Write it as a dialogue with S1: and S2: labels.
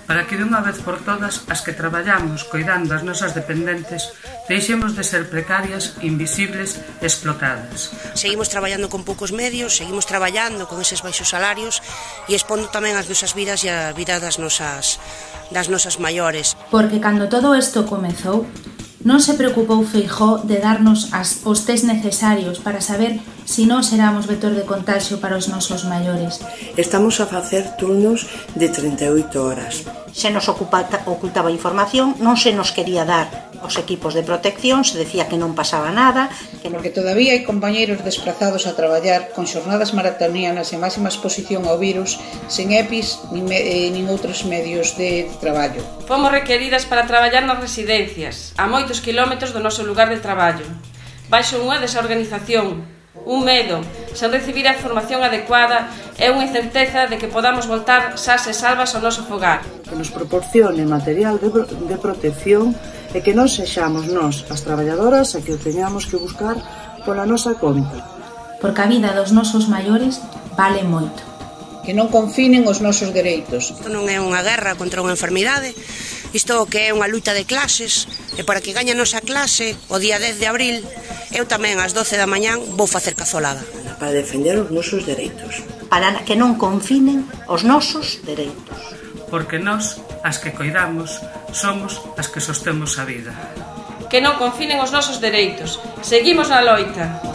S1: para que dunha vez por todas as que traballamos coidando as nosas dependentes deixemos de ser precarias, invisibles e explotadas.
S2: Seguimos traballando con poucos medios, seguimos traballando con eses baixos salarios e expondo tamén as nosas vidas e a vida das nosas maiores.
S3: Porque cando todo isto comezou, non se preocupou Feijóo de darnos os test necesarios para saber se nós éramos vector de contagio para os nosos maiores.
S4: Estamos a facer turnos de 38 horas.
S5: Se nos ocultaba información, non se nos quería dar os equipos de protección, se decía que non pasaba nada.
S6: Porque todavía hai compañeiros desprazados a traballar con xornadas maratonianas e máxima exposición ao virus, sen EPIs nin outros medios de traballo.
S7: Fomos requeridas para traballar nas residencias, a moitos quilómetros do noso lugar de traballo, baixo unha desorganización, un medo, sen recibir a formación adecuada e unha incerteza de que podamos voltar sás e salvas ao noso fogar.
S4: Que nos proporcione material de protección e que non sexamos nós, as traballadoras, a que o teñamos que buscar pola nosa conta.
S3: Porque a vida dos nosos maiores vale moito.
S6: Que non confinen os nosos dereitos.
S2: Isto non é unha guerra contra unha enfermidade, isto que é unha luta de clases, e para que gañe a nosa clase, o día 10 de abril, eu tamén ás 12 da mañán vou facer cazolada.
S4: Para defender os nosos dereitos.
S5: Para que non confinen os nosos dereitos.
S1: Porque nós, as que coidamos, somos as que sostemos a vida.
S7: Que non confinen os nosos dereitos. Seguimos na loita.